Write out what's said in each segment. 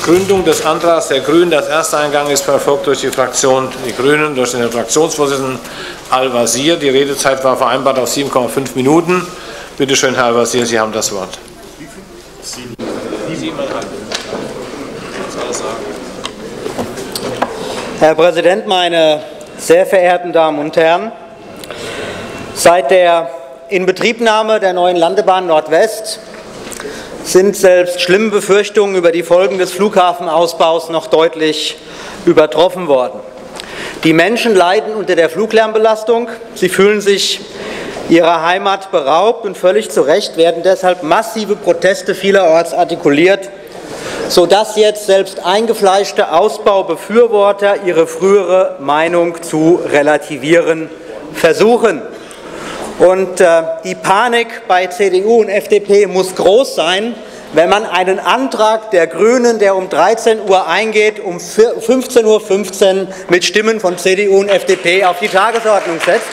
Begründung des Antrags der Grünen. Das erste Eingang ist verfolgt durch die Fraktion die Grünen, durch den Fraktionsvorsitzenden Al-Wazir. Die Redezeit war vereinbart auf 7,5 Minuten. Bitte schön, Herr Al-Wazir, Sie haben das Wort. Herr Präsident, meine sehr verehrten Damen und Herren! Seit der Inbetriebnahme der neuen Landebahn Nordwest sind selbst schlimme Befürchtungen über die Folgen des Flughafenausbaus noch deutlich übertroffen worden. Die Menschen leiden unter der Fluglärmbelastung, sie fühlen sich ihrer Heimat beraubt und völlig zu Recht werden deshalb massive Proteste vielerorts artikuliert, sodass jetzt selbst eingefleischte Ausbaubefürworter ihre frühere Meinung zu relativieren versuchen. Und die Panik bei CDU und FDP muss groß sein, wenn man einen Antrag der Grünen, der um 13 Uhr eingeht, um 15:15 Uhr mit Stimmen von CDU und FDP auf die Tagesordnung setzt.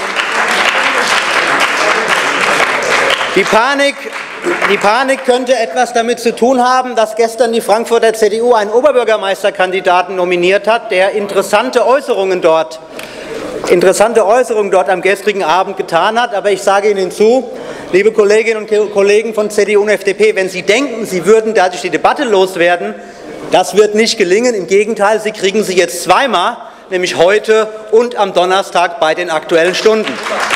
Die Panik könnte etwas damit zu tun haben, dass gestern die Frankfurter CDU einen Oberbürgermeisterkandidaten nominiert hat, der interessante Äußerungen dort am gestrigen Abend getan hat. Aber ich sage Ihnen zu, liebe Kolleginnen und Kollegen von CDU und FDP, wenn Sie denken, Sie würden dadurch die Debatte loswerden, das wird nicht gelingen. Im Gegenteil, Sie kriegen sie jetzt zweimal, nämlich heute und am Donnerstag bei den Aktuellen Stunden.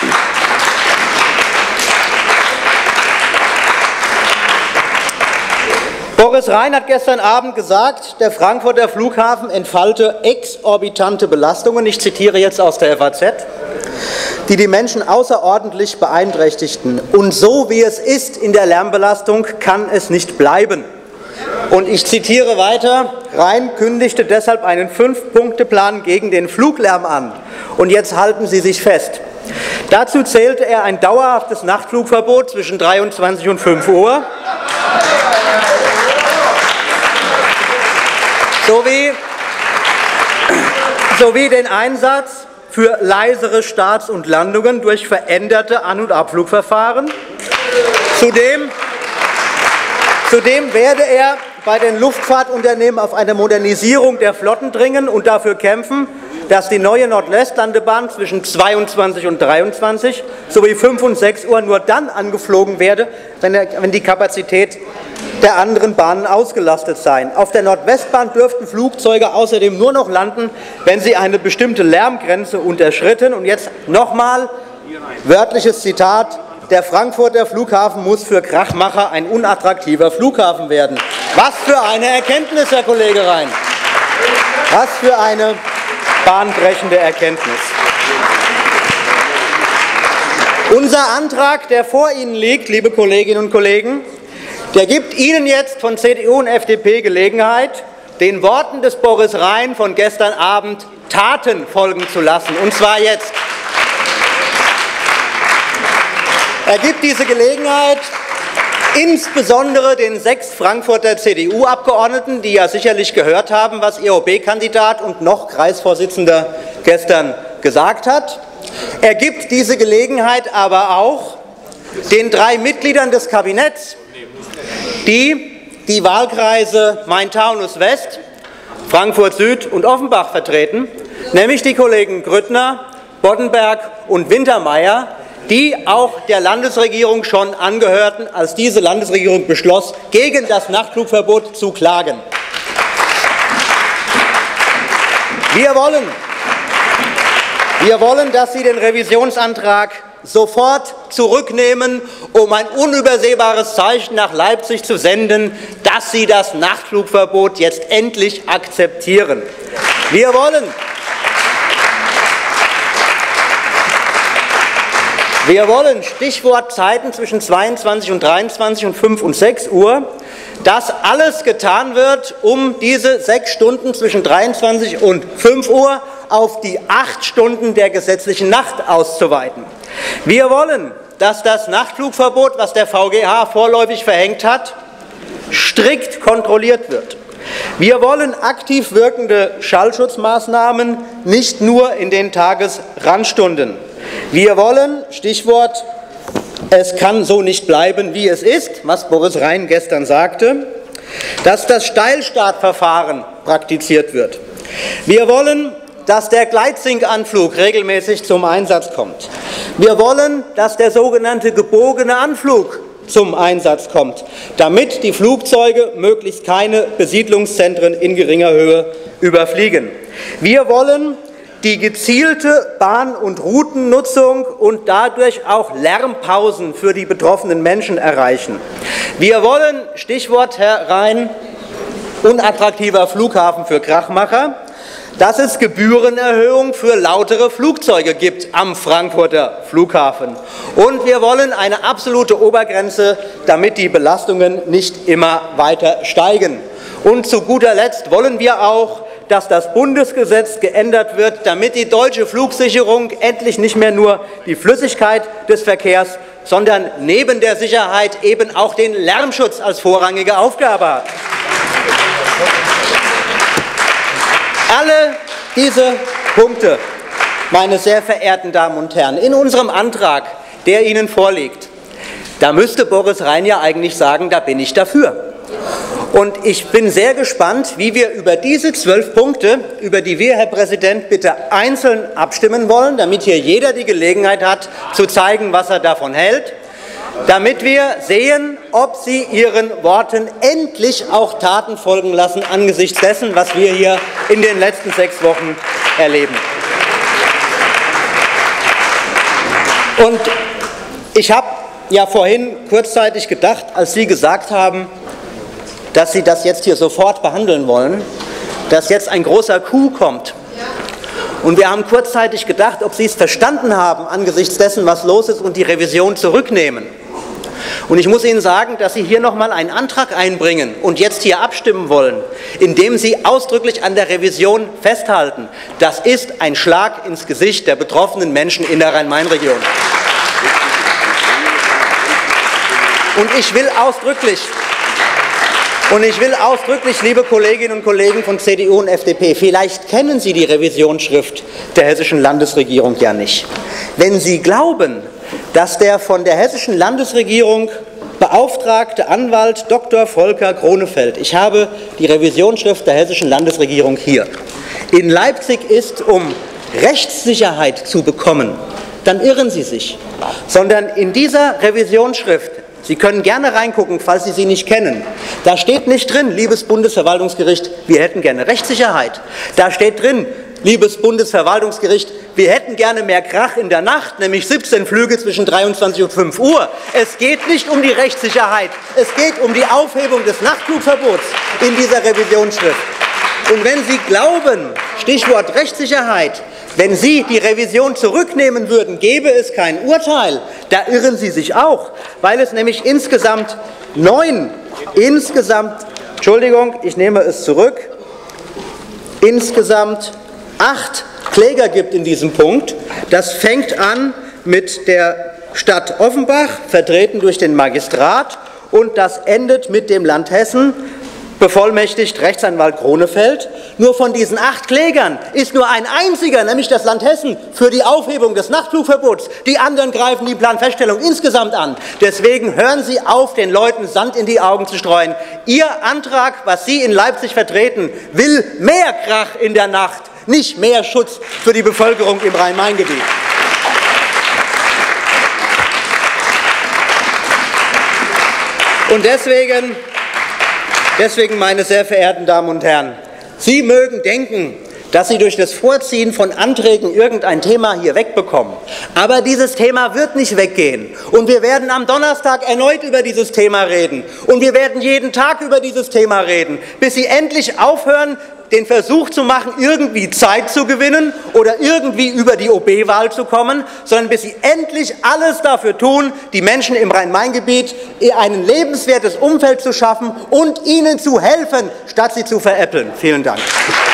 Boris Rhein hat gestern Abend gesagt, der Frankfurter Flughafen entfalte exorbitante Belastungen, ich zitiere jetzt aus der FAZ, die die Menschen außerordentlich beeinträchtigten. Und so wie es ist in der Lärmbelastung, kann es nicht bleiben. Und ich zitiere weiter, Rhein kündigte deshalb einen 5-Punkte-Plan gegen den Fluglärm an. Und jetzt halten Sie sich fest. Dazu zählte er ein dauerhaftes Nachtflugverbot zwischen 23 und 5 Uhr. Sowie den Einsatz für leisere Starts und Landungen durch veränderte An- und Abflugverfahren. Zudem werde er bei den Luftfahrtunternehmen auf eine Modernisierung der Flotten dringen und dafür kämpfen, dass die neue Nordwestlandebahn zwischen 22 und 23 sowie 5 und 6 Uhr nur dann angeflogen werde, wenn die Kapazität der anderen Bahnen ausgelastet seien. Auf der Nordwestbahn dürften Flugzeuge außerdem nur noch landen, wenn sie eine bestimmte Lärmgrenze unterschritten. Und jetzt nochmal wörtliches Zitat: Der Frankfurter Flughafen muss für Krachmacher ein unattraktiver Flughafen werden. Was für eine Erkenntnis, Herr Kollege Rhein! Was für eine bahnbrechende Erkenntnis! Unser Antrag, der vor Ihnen liegt, liebe Kolleginnen und Kollegen, der gibt Ihnen jetzt von CDU und FDP Gelegenheit, den Worten des Boris Rhein von gestern Abend Taten folgen zu lassen, und zwar jetzt. Er gibt diese Gelegenheit insbesondere den 6 Frankfurter CDU-Abgeordneten, die ja sicherlich gehört haben, was ihr OB-Kandidat und noch Kreisvorsitzender gestern gesagt hat. Er gibt diese Gelegenheit aber auch den 3 Mitgliedern des Kabinetts, die Wahlkreise Main-Taunus-West, Frankfurt Süd und Offenbach vertreten, nämlich die Kollegen Grüttner, Boddenberg und Wintermeyer, die auch der Landesregierung schon angehörten, als diese Landesregierung beschloss, gegen das Nachtflugverbot zu klagen. Wir wollen, dass Sie den Revisionsantrag sofort zurücknehmen, um ein unübersehbares Zeichen nach Leipzig zu senden, dass Sie das Nachtflugverbot jetzt endlich akzeptieren. Wir wollen, Stichwort Zeiten zwischen 22 und 23 und 5 und 6 Uhr, dass alles getan wird, um diese 6 Stunden zwischen 23 und 5 Uhr auf die 8 Stunden der gesetzlichen Nacht auszuweiten. Wir wollen, dass das Nachtflugverbot, was der VGH vorläufig verhängt hat, strikt kontrolliert wird. Wir wollen aktiv wirkende Schallschutzmaßnahmen, nicht nur in den Tagesrandstunden. Wir wollen, Stichwort, es kann so nicht bleiben, wie es ist, was Boris Rhein gestern sagte. dass das Steilstartverfahren praktiziert wird. Wir wollen, dass der Gleitsinkanflug regelmäßig zum Einsatz kommt. Wir wollen, dass der sogenannte gebogene Anflug zum Einsatz kommt, damit die Flugzeuge möglichst keine Besiedlungszentren in geringer Höhe überfliegen. Wir wollen die gezielte Bahn- und Routennutzung und dadurch auch Lärmpausen für die betroffenen Menschen erreichen. Wir wollen, Stichwort Herr Rhein, unattraktiver Flughafen für Krachmacher, dass es Gebührenerhöhungen für lautere Flugzeuge gibt am Frankfurter Flughafen. Und wir wollen eine absolute Obergrenze, damit die Belastungen nicht immer weiter steigen. Und zu guter Letzt wollen wir auch, dass das Bundesgesetz geändert wird, damit die deutsche Flugsicherung endlich nicht mehr nur die Flüssigkeit des Verkehrs, sondern neben der Sicherheit eben auch den Lärmschutz als vorrangige Aufgabe hat. Alle diese Punkte, meine sehr verehrten Damen und Herren, in unserem Antrag, der Ihnen vorliegt, da müsste Boris Rhein ja eigentlich sagen, da bin ich dafür. Und ich bin sehr gespannt, wie wir über diese 12 Punkte, über die wir, Herr Präsident, bitte einzeln abstimmen wollen, damit hier jeder die Gelegenheit hat, zu zeigen, was er davon hält, damit wir sehen, ob Sie Ihren Worten endlich auch Taten folgen lassen angesichts dessen, was wir hier in den letzten 6 Wochen erleben. Und ich habe ja vorhin kurzzeitig gedacht, als Sie gesagt haben, dass Sie das jetzt hier sofort behandeln wollen, dass jetzt ein großer Coup kommt. Und wir haben kurzzeitig gedacht, ob Sie es verstanden haben angesichts dessen, was los ist, und die Revision zurücknehmen. Und ich muss Ihnen sagen, dass Sie hier noch mal einen Antrag einbringen und jetzt hier abstimmen wollen, indem Sie ausdrücklich an der Revision festhalten. Das ist ein Schlag ins Gesicht der betroffenen Menschen in der Rhein-Main-Region. Und ich will ausdrücklich, liebe Kolleginnen und Kollegen von CDU und FDP, vielleicht kennen Sie die Revisionsschrift der hessischen Landesregierung ja nicht. Wenn Sie glauben, dass der von der hessischen Landesregierung beauftragte Anwalt Dr. Volker Kronefeld, ich habe die Revisionsschrift der hessischen Landesregierung hier, in Leipzig ist, um Rechtssicherheit zu bekommen, dann irren Sie sich. Sondern in dieser Revisionsschrift, Sie können gerne reingucken, falls Sie sie nicht kennen. Da steht nicht drin, liebes Bundesverwaltungsgericht, wir hätten gerne Rechtssicherheit. Da steht drin, liebes Bundesverwaltungsgericht, wir hätten gerne mehr Krach in der Nacht, nämlich 17 Flüge zwischen 23 und 5 Uhr. Es geht nicht um die Rechtssicherheit, es geht um die Aufhebung des Nachtflugverbots in dieser Revisionsschrift. Und wenn Sie glauben, Stichwort Rechtssicherheit, wenn Sie die Revision zurücknehmen würden, gäbe es kein Urteil. Da irren Sie sich auch, weil es nämlich insgesamt 8 Kläger gibt in diesem Punkt. Das fängt an mit der Stadt Offenbach, vertreten durch den Magistrat, und das endet mit dem Land Hessen, bevollmächtigt Rechtsanwalt Kronefeld. Nur von diesen 8 Klägern ist nur ein einziger, nämlich das Land Hessen, für die Aufhebung des Nachtflugverbots. Die anderen greifen die Planfeststellung insgesamt an. Deswegen hören Sie auf, den Leuten Sand in die Augen zu streuen. Ihr Antrag, was Sie in Leipzig vertreten, will mehr Krach in der Nacht, nicht mehr Schutz für die Bevölkerung im Rhein-Main-Gebiet. Und deswegen, meine sehr verehrten Damen und Herren, Sie mögen denken, dass Sie durch das Vorziehen von Anträgen irgendein Thema hier wegbekommen. Aber dieses Thema wird nicht weggehen. Und wir werden am Donnerstag erneut über dieses Thema reden. Und wir werden jeden Tag über dieses Thema reden, bis Sie endlich aufhören, den Versuch zu machen, irgendwie Zeit zu gewinnen oder irgendwie über die OB-Wahl zu kommen, sondern bis Sie endlich alles dafür tun, die Menschen im Rhein-Main-Gebiet ein lebenswertes Umfeld zu schaffen und ihnen zu helfen, statt sie zu veräppeln. Vielen Dank.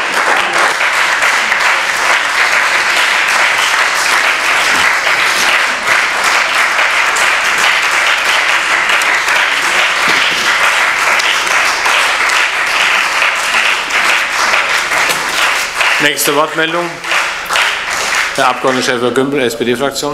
Nächste Wortmeldung, Herr Abg. Schäfer-Gümbel, SPD-Fraktion.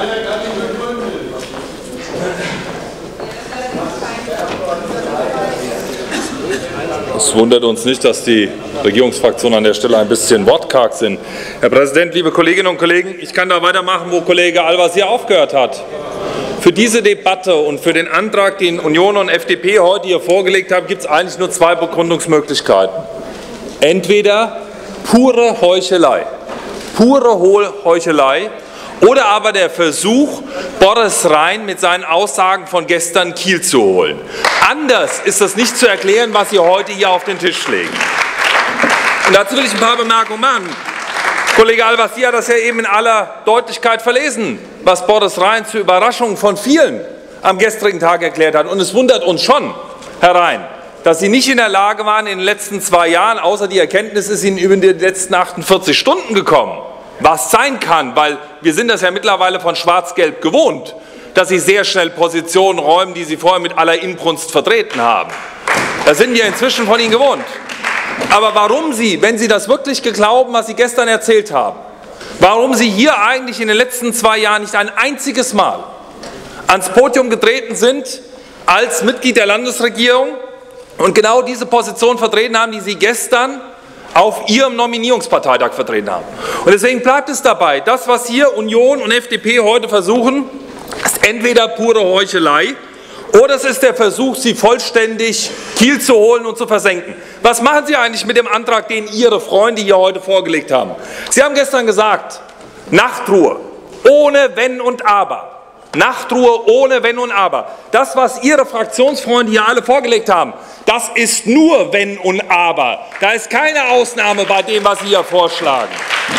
Es wundert uns nicht, dass die Regierungsfraktionen an der Stelle ein bisschen wortkarg sind. Herr Präsident, liebe Kolleginnen und Kollegen, ich kann da weitermachen, wo Kollege Al-Wazir aufgehört hat. Für diese Debatte und für den Antrag, den Union und FDP heute hier vorgelegt haben, gibt es eigentlich nur zwei Begründungsmöglichkeiten. Entweder pure Heuchelei, pure Heuchelei, oder aber der Versuch, Boris Rhein mit seinen Aussagen von gestern Kiel zu holen. Anders ist das nicht zu erklären, was Sie heute hier auf den Tisch legen. Und dazu will ich ein paar Bemerkungen machen. Kollege Al-Wazir hat das ja eben in aller Deutlichkeit verlesen, was Boris Rhein zur Überraschung von vielen am gestrigen Tag erklärt hat. Und es wundert uns schon, Herr Rhein, dass Sie nicht in der Lage waren, in den letzten 2 Jahren, außer die Erkenntnis ist Ihnen über die letzten 48 Stunden gekommen, was sein kann, weil wir sind das ja mittlerweile von Schwarz-Gelb gewohnt, dass Sie sehr schnell Positionen räumen, die Sie vorher mit aller Inbrunst vertreten haben. Das sind wir inzwischen von Ihnen gewohnt. Aber warum Sie, wenn Sie das wirklich glauben, was Sie gestern erzählt haben, warum Sie hier eigentlich in den letzten 2 Jahren nicht ein einziges Mal ans Podium getreten sind als Mitglied der Landesregierung und genau diese Position vertreten haben, die Sie gestern auf Ihrem Nominierungsparteitag vertreten haben. Und deswegen bleibt es dabei, das, was hier Union und FDP heute versuchen, ist entweder pure Heuchelei oder es ist der Versuch, Sie vollständig Kiel zu holen und zu versenken. Was machen Sie eigentlich mit dem Antrag, den Ihre Freunde hier heute vorgelegt haben? Sie haben gestern gesagt, Nachtruhe, ohne Wenn und Aber. Nachtruhe ohne Wenn und Aber. Das, was Ihre Fraktionsfreunde hier alle vorgelegt haben, das ist nur Wenn und Aber. Da ist keine Ausnahme bei dem, was Sie hier vorschlagen.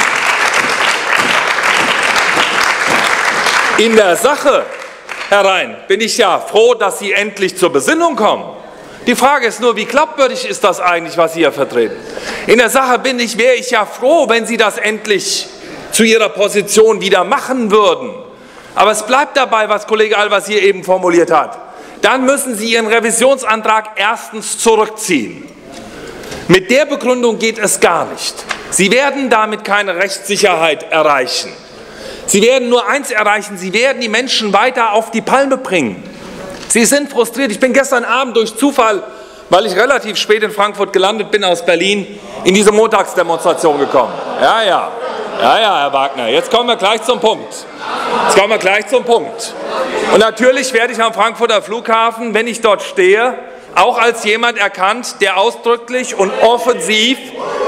In der Sache, Herr Rhein, bin ich ja froh, dass Sie endlich zur Besinnung kommen. Die Frage ist nur, wie glaubwürdig ist das eigentlich, was Sie hier vertreten? In der Sache wäre ich ja froh, wenn Sie das endlich zu Ihrer Position wieder machen würden. Aber es bleibt dabei, was Kollege Al-Wazir eben formuliert hat. Dann müssen Sie Ihren Revisionsantrag erstens zurückziehen. Mit der Begründung geht es gar nicht. Sie werden damit keine Rechtssicherheit erreichen. Sie werden nur eins erreichen, Sie werden die Menschen weiter auf die Palme bringen. Sie sind frustriert. Ich bin gestern Abend durch Zufall, weil ich relativ spät in Frankfurt gelandet bin aus Berlin, in diese Montagsdemonstration gekommen. Ja, Herr Wagner, jetzt kommen wir gleich zum Punkt. Und natürlich werde ich am Frankfurter Flughafen, wenn ich dort stehe, auch als jemand erkannt, der ausdrücklich und offensiv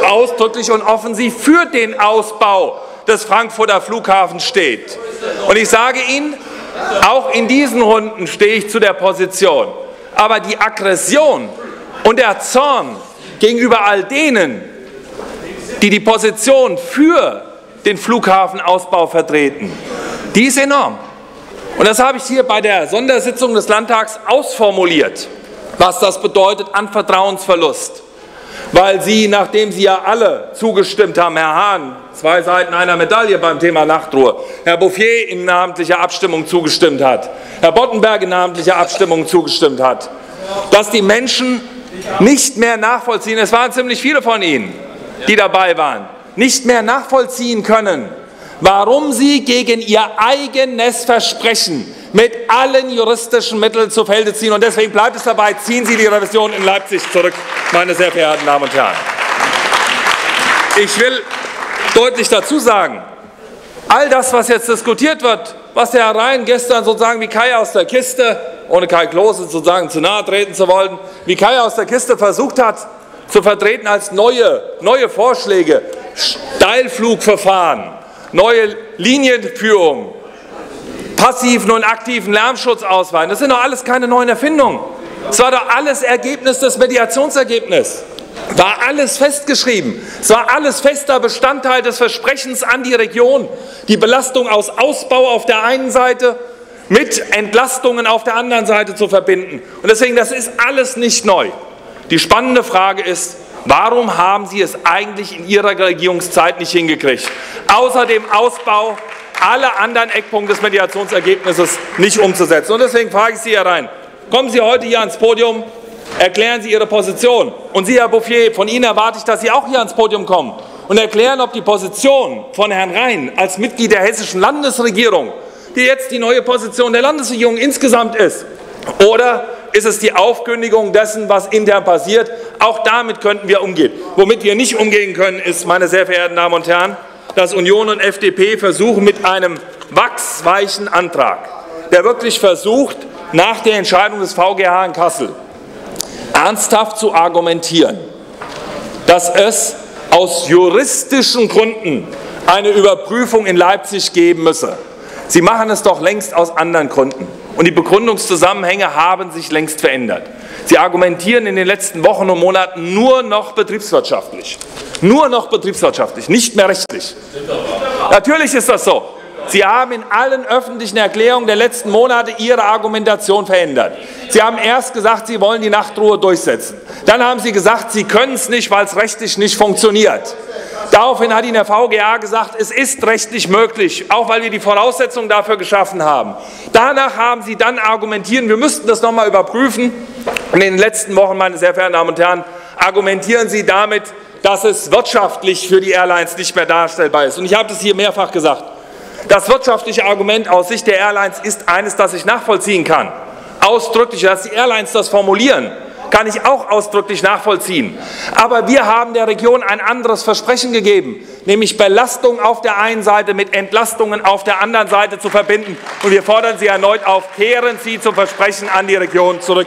für den Ausbau des Frankfurter Flughafens steht. Und ich sage Ihnen, auch in diesen Runden stehe ich zu der Position. Aber die Aggression und der Zorn gegenüber all denen, die die Position für den Flughafenausbau vertreten, die ist enorm. Und das habe ich hier bei der Sondersitzung des Landtags ausformuliert, was das bedeutet an Vertrauensverlust. Weil Sie, nachdem Sie ja alle zugestimmt haben, Herr Hahn, 2 Seiten einer Medaille beim Thema Nachtruhe, Herr Bouffier in namentlicher Abstimmung zugestimmt hat, Herr Boddenberg in namentlicher Abstimmung zugestimmt hat, dass die Menschen nicht mehr nachvollziehen, es waren ziemlich viele von Ihnen, die dabei waren, nicht mehr nachvollziehen können, warum Sie gegen Ihr eigenes Versprechen mit allen juristischen Mitteln zu Felde ziehen. Und deswegen bleibt es dabei, ziehen Sie die Revision in Leipzig zurück, meine sehr verehrten Damen und Herren. Ich will deutlich dazu sagen, all das, was jetzt diskutiert wird, was der Herr Rhein gestern sozusagen wie Kai aus der Kiste, ohne Kai Klose sozusagen zu nahe treten zu wollen, wie Kai aus der Kiste versucht hat, zu vertreten als neue Vorschläge, Steilflugverfahren, neue Linienführung, passiven und aktiven Lärmschutz ausweiten. Das sind doch alles keine neuen Erfindungen. Es war doch alles Ergebnis des Mediationsergebnisses. War alles festgeschrieben. Es war alles fester Bestandteil des Versprechens an die Region, die Belastung aus Ausbau auf der einen Seite mit Entlastungen auf der anderen Seite zu verbinden. Und deswegen, das ist alles nicht neu. Die spannende Frage ist, warum haben Sie es eigentlich in Ihrer Regierungszeit nicht hingekriegt, außer dem Ausbau alle anderen Eckpunkte des Mediationsergebnisses nicht umzusetzen? Und deswegen frage ich Sie, Herr Rhein, kommen Sie heute hier ans Podium, erklären Sie Ihre Position. Und Sie, Herr Bouffier, von Ihnen erwarte ich, dass Sie auch hier ans Podium kommen und erklären, ob die Position von Herrn Rhein als Mitglied der hessischen Landesregierung die jetzt die neue Position der Landesregierung insgesamt ist? Oder ist es die Aufkündigung dessen, was intern passiert? Auch damit könnten wir umgehen. Womit wir nicht umgehen können, ist, meine sehr verehrten Damen und Herren, dass Union und FDP versuchen, mit einem wachsweichen Antrag, der wirklich versucht, nach der Entscheidung des VGH in Kassel ernsthaft zu argumentieren, dass es aus juristischen Gründen eine Überprüfung in Leipzig geben müsse. Sie machen es doch längst aus anderen Gründen. Und die Begründungszusammenhänge haben sich längst verändert. Sie argumentieren in den letzten Wochen und Monaten nur noch betriebswirtschaftlich. Nur noch betriebswirtschaftlich, nicht mehr rechtlich. Natürlich ist das so. Sie haben in allen öffentlichen Erklärungen der letzten Monate Ihre Argumentation verändert. Sie haben erst gesagt, Sie wollen die Nachtruhe durchsetzen. Dann haben Sie gesagt, Sie können es nicht, weil es rechtlich nicht funktioniert. Daraufhin hat Ihnen der VGH gesagt, es ist rechtlich möglich, auch weil wir die Voraussetzungen dafür geschaffen haben. Danach haben Sie dann argumentiert, wir müssten das noch mal überprüfen. Und in den letzten Wochen, meine sehr verehrten Damen und Herren, argumentieren Sie damit, dass es wirtschaftlich für die Airlines nicht mehr darstellbar ist. Und ich habe das hier mehrfach gesagt. Das wirtschaftliche Argument aus Sicht der Airlines ist eines, das ich nachvollziehen kann. Ausdrücklich, dass die Airlines das formulieren, kann ich auch ausdrücklich nachvollziehen. Aber wir haben der Region ein anderes Versprechen gegeben, nämlich Belastung auf der einen Seite mit Entlastungen auf der anderen Seite zu verbinden. Und wir fordern Sie erneut auf, kehren Sie zum Versprechen an die Region zurück.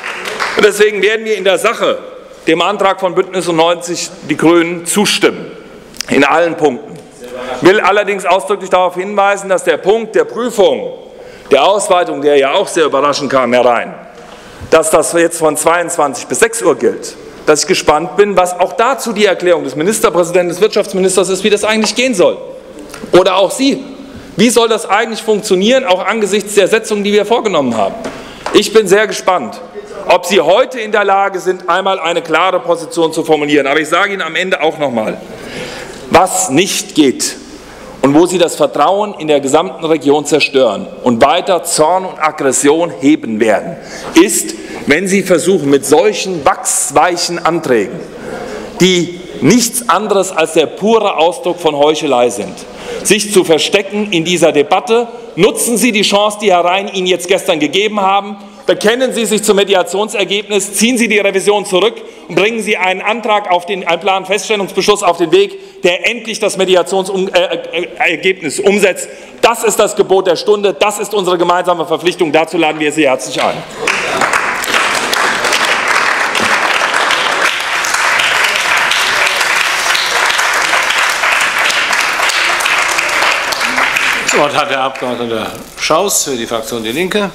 Und deswegen werden wir in der Sache dem Antrag von Bündnis 90 Die Grünen zustimmen, in allen Punkten. Ich will allerdings ausdrücklich darauf hinweisen, dass der Punkt der Prüfung, der Ausweitung, der ja auch sehr überraschend kam, herein, dass das jetzt von 22 bis 6 Uhr gilt, dass ich gespannt bin, was auch dazu die Erklärung des Ministerpräsidenten, des Wirtschaftsministers ist, wie das eigentlich gehen soll. Oder auch Sie. Wie soll das eigentlich funktionieren, auch angesichts der Setzungen, die wir vorgenommen haben? Ich bin sehr gespannt, ob Sie heute in der Lage sind, einmal eine klare Position zu formulieren. Aber ich sage Ihnen am Ende auch noch mal, was nicht geht und wo Sie das Vertrauen in der gesamten Region zerstören und weiter Zorn und Aggression heben werden, ist, wenn Sie versuchen, mit solchen wachsweichen Anträgen, die nichts anderes als der pure Ausdruck von Heuchelei sind, sich zu verstecken in dieser Debatte. Nutzen Sie die Chance, die Herr Rhein Ihnen jetzt gestern gegeben haben. Bekennen Sie sich zum Mediationsergebnis, ziehen Sie die Revision zurück und bringen Sie einen Antrag auf einen Planfeststellungsbeschluss auf den Weg, der endlich das Mediationsergebnis umsetzt. Das ist das Gebot der Stunde, das ist unsere gemeinsame Verpflichtung. Dazu laden wir Sie herzlich ein. Das Wort hat der Abgeordnete Schaus für die Fraktion Die Linke.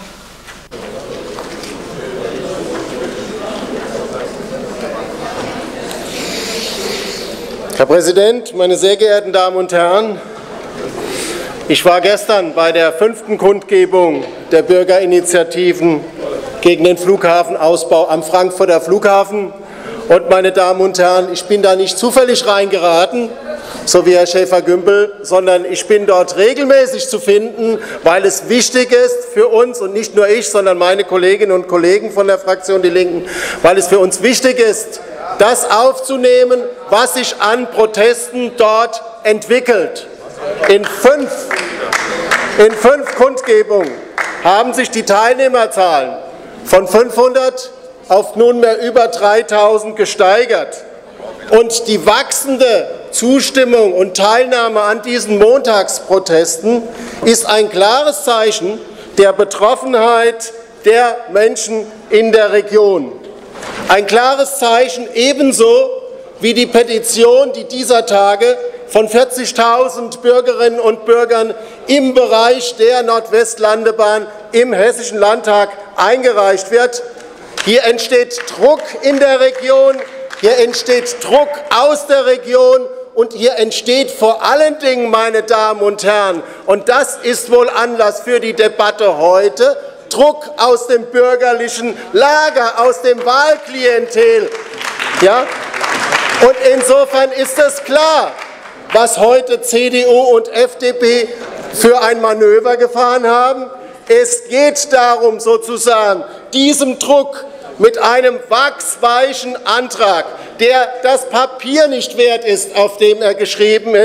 Herr Präsident, meine sehr geehrten Damen und Herren! Ich war gestern bei der 5. Kundgebung der Bürgerinitiativen gegen den Flughafenausbau am Frankfurter Flughafen. Und, meine Damen und Herren, ich bin da nicht zufällig reingeraten, so wie Herr Schäfer-Gümbel, sondern ich bin dort regelmäßig zu finden, weil es wichtig ist für uns, und nicht nur ich, sondern meine Kolleginnen und Kollegen von der Fraktion Die Linken, weil es für uns wichtig ist, das aufzunehmen, was sich an Protesten dort entwickelt. In fünf Kundgebungen haben sich die Teilnehmerzahlen von 500 auf nunmehr über 3.000 gesteigert. Und die wachsende Zustimmung und Teilnahme an diesen Montagsprotesten ist ein klares Zeichen der Betroffenheit der Menschen in der Region. Ein klares Zeichen ebenso wie die Petition, die dieser Tage von 40.000 Bürgerinnen und Bürgern im Bereich der Nordwestlandebahn im Hessischen Landtag eingereicht wird. Hier entsteht Druck in der Region, hier entsteht Druck aus der Region und hier entsteht vor allen Dingen, meine Damen und Herren, und das ist wohl Anlass für die Debatte heute, Druck aus dem bürgerlichen Lager, aus dem Wahlklientel. Ja? Und insofern ist es klar, was heute CDU und FDP für ein Manöver gefahren haben. Es geht darum, sozusagen diesem Druck mit einem wachsweichen Antrag, der das Papier nicht wert ist, auf dem er geschrieben ist,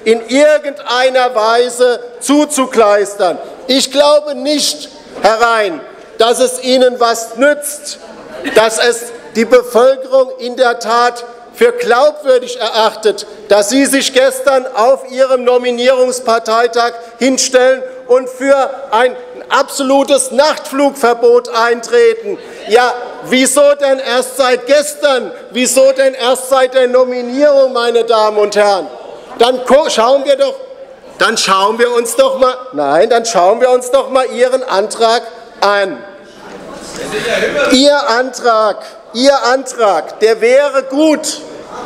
in irgendeiner Weise zuzukleistern. Ich glaube nicht, Herr Rhein, dass es Ihnen was nützt, dass es die Bevölkerung in der Tat für glaubwürdig erachtet, dass Sie sich gestern auf Ihrem Nominierungsparteitag hinstellen und für ein absolutes Nachtflugverbot eintreten. Ja, wieso denn erst seit gestern? Wieso denn erst seit der Nominierung, meine Damen und Herren? Dann schauen wir uns doch mal Ihren Antrag an. Ihr Antrag, der wäre gut,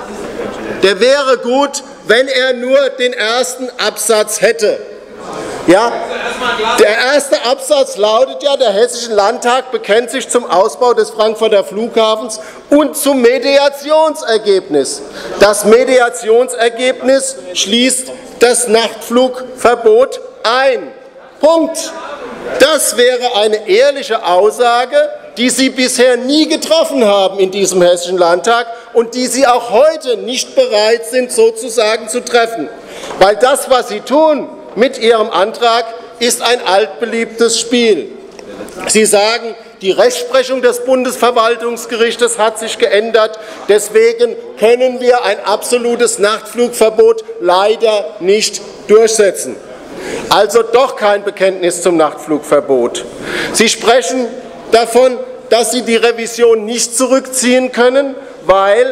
wenn er nur den ersten Absatz hätte. Ja, der erste Absatz lautet ja, der Hessische Landtag bekennt sich zum Ausbau des Frankfurter Flughafens und zum Mediationsergebnis. Das Mediationsergebnis schließt das Nachtflugverbot ein. Punkt. Das wäre eine ehrliche Aussage, die Sie bisher nie getroffen haben in diesem Hessischen Landtag und die Sie auch heute nicht bereit sind, sozusagen zu treffen. Weil das, was Sie tun mit Ihrem Antrag, ist ein altbeliebtes Spiel. Sie sagen, die Rechtsprechung des Bundesverwaltungsgerichtes hat sich geändert, deswegen können wir ein absolutes Nachtflugverbot leider nicht durchsetzen. Also doch kein Bekenntnis zum Nachtflugverbot. Sie sprechen davon, dass Sie die Revision nicht zurückziehen können, weil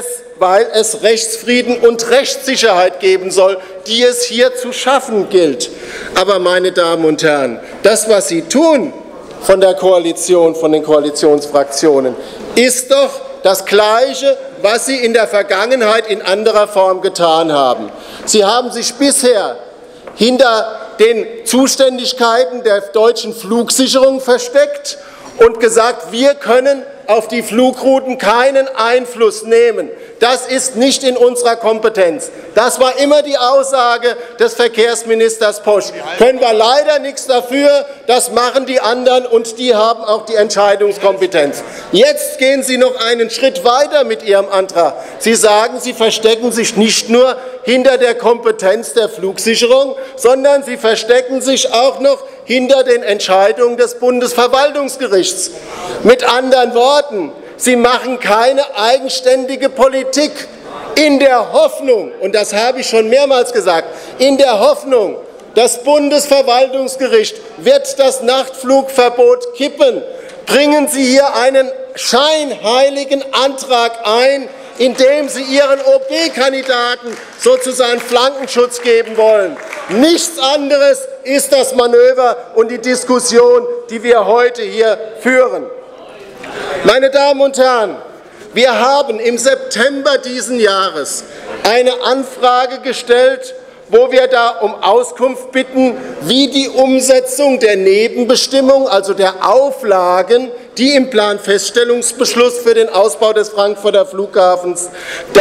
es Rechtsfrieden und Rechtssicherheit geben soll, die es hier zu schaffen gilt. Aber, meine Damen und Herren, das, was Sie tun von der Koalition, von den Koalitionsfraktionen, ist doch das Gleiche, was Sie in der Vergangenheit in anderer Form getan haben. Sie haben sich bisher hinter den Zuständigkeiten der deutschen Flugsicherung versteckt und gesagt, wir können auf die Flugrouten keinen Einfluss nehmen. Das ist nicht in unserer Kompetenz. Das war immer die Aussage des Verkehrsministers Posch. Können wir leider nichts dafür, das machen die anderen und die haben auch die Entscheidungskompetenz. Jetzt gehen Sie noch einen Schritt weiter mit Ihrem Antrag. Sie sagen, Sie verstecken sich nicht nur hinter der Kompetenz der Flugsicherung, sondern Sie verstecken sich auch noch hinter den Entscheidungen des Bundesverwaltungsgerichts. Mit anderen Worten, Sie machen keine eigenständige Politik in der Hoffnung, und das habe ich schon mehrmals gesagt, in der Hoffnung, das Bundesverwaltungsgericht wird das Nachtflugverbot kippen. Bringen Sie hier einen scheinheiligen Antrag ein, indem Sie Ihren OB-Kandidaten sozusagen Flankenschutz geben wollen. Nichts anderes ist das Manöver und die Diskussion, die wir heute hier führen. Meine Damen und Herren, wir haben im September diesen Jahres eine Anfrage gestellt, wo wir da um Auskunft bitten, wie die Umsetzung der Nebenbestimmungen, also der Auflagen, die im Planfeststellungsbeschluss für den Ausbau des Frankfurter Flughafens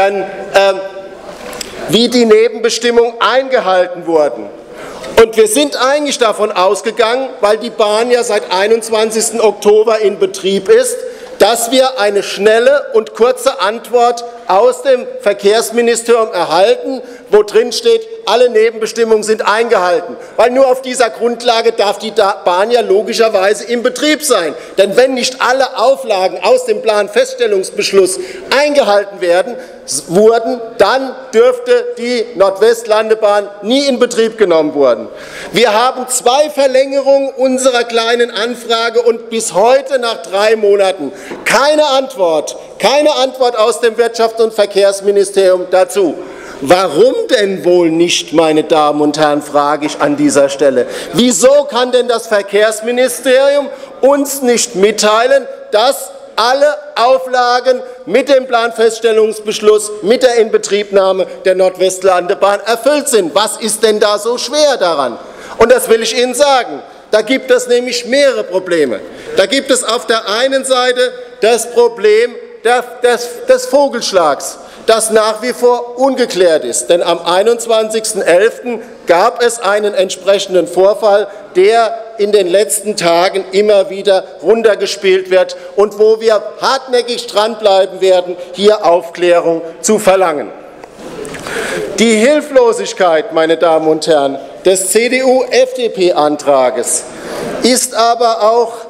wie die Nebenbestimmungen eingehalten wurden. Und wir sind eigentlich davon ausgegangen, weil die Bahn ja seit 21. Oktober in Betrieb ist, dass wir eine schnelle und kurze Antwort aus dem Verkehrsministerium erhalten, wo drin steht, alle Nebenbestimmungen sind eingehalten. Weil nur auf dieser Grundlage darf die Bahn ja logischerweise im Betrieb sein. Denn wenn nicht alle Auflagen aus dem Planfeststellungsbeschluss eingehalten wurden, dann dürfte die Nordwestlandebahn nie in Betrieb genommen werden. Wir haben 2 Verlängerungen unserer kleinen Anfrage und bis heute nach 3 Monaten keine Antwort aus dem Wirtschafts- und Verkehrsministerium dazu. Warum denn wohl nicht, meine Damen und Herren, frage ich an dieser Stelle. Wieso kann denn das Verkehrsministerium uns nicht mitteilen, dass alle Auflagen mit dem Planfeststellungsbeschluss, mit der Inbetriebnahme der Nordwestlandebahn erfüllt sind? Was ist denn da so schwer daran? Und das will ich Ihnen sagen. Da gibt es nämlich mehrere Probleme. Da gibt es auf der einen Seite das Problem des Vogelschlags, das nach wie vor ungeklärt ist. Denn am 21.11. gab es einen entsprechenden Vorfall, der in den letzten Tagen immer wieder runtergespielt wird und wo wir hartnäckig dranbleiben werden, hier Aufklärung zu verlangen. Die Hilflosigkeit, meine Damen und Herren, des CDU-FDP-Antrages ist aber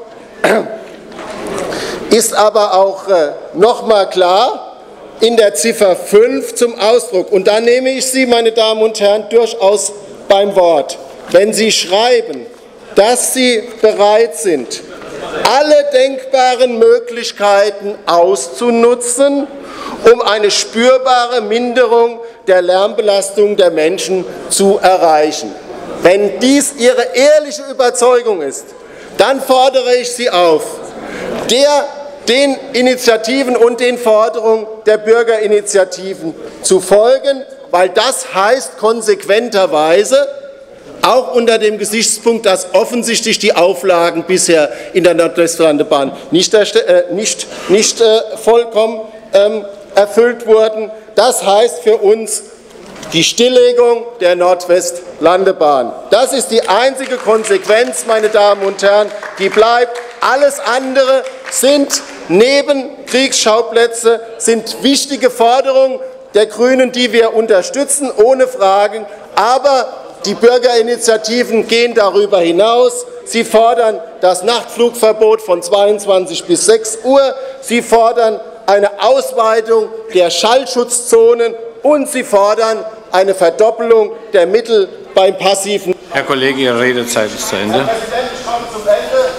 auch noch mal klar in der Ziffer 5 zum Ausdruck. Und da nehme ich Sie, meine Damen und Herren, durchaus beim Wort, wenn Sie schreiben, dass Sie bereit sind, alle denkbaren Möglichkeiten auszunutzen, um eine spürbare Minderung der Lärmbelastung der Menschen zu erreichen. Wenn dies Ihre ehrliche Überzeugung ist, dann fordere ich Sie auf, den Initiativen und den Forderungen der Bürgerinitiativen zu folgen, weil das heißt konsequenterweise, auch unter dem Gesichtspunkt, dass offensichtlich die Auflagen bisher in der Nordwestlandebahn nicht vollkommen erfüllt wurden. Das heißt für uns die Stilllegung der Nordwestlandebahn. Das ist die einzige Konsequenz, meine Damen und Herren, die bleibt. Alles andere sind Nebenkriegsschauplätze, sind wichtige Forderungen der Grünen, die wir unterstützen, ohne Fragen. Aber die Bürgerinitiativen gehen darüber hinaus. Sie fordern das Nachtflugverbot von 22 bis 6 Uhr. Sie fordern eine Ausweitung der Schallschutzzonen und sie fordern eine Verdoppelung der Mittel beim passiven. Herr Kollege, Ihre Redezeit ist zu Ende. Herr Präsident, ich komme zum